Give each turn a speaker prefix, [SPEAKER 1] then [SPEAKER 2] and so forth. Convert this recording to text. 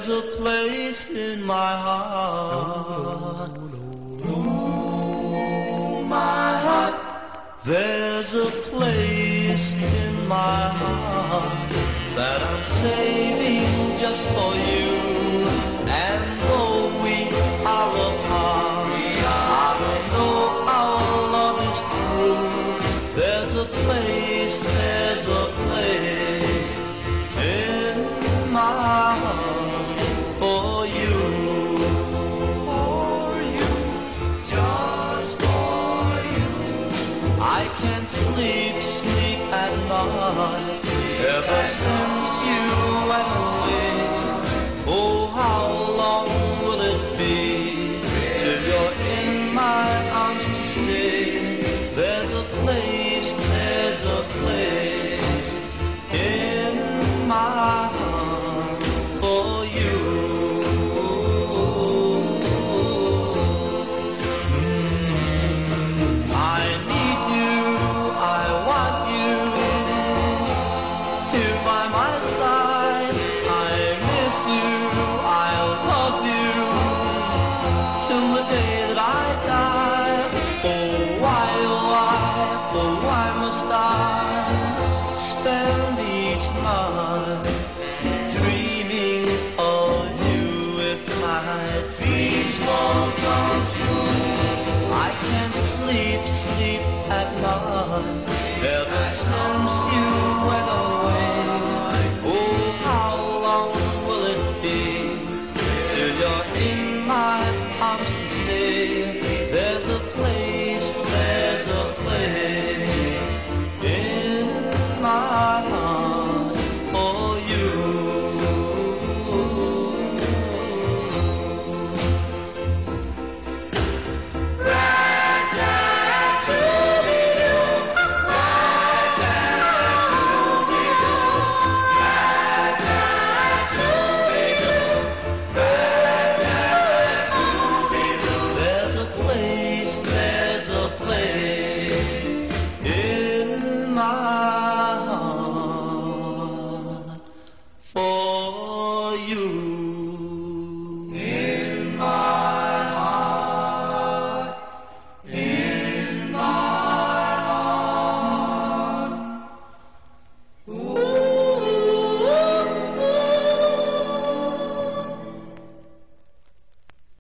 [SPEAKER 1] There's a place in my heart. Oh, my heart. There's a place in my heart that I'm saving just for you. And though we are apart, I know our love is true. There's a place in my heart.